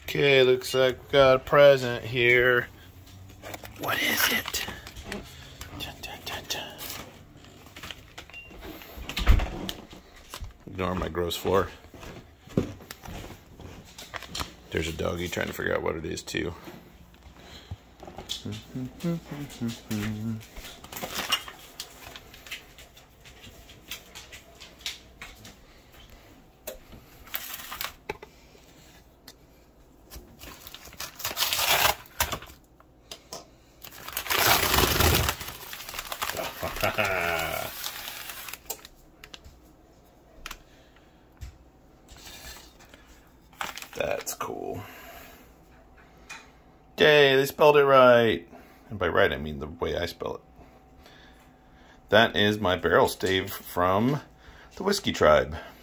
Okay, looks like we got a present here. What is it? Dun, dun, dun, dun. Ignore my gross floor. There's a doggy trying to figure out what it is too. That's cool. Yay, they spelled it right. And by right, I mean the way I spell it. That is my barrel stave from the Whiskey Tribe.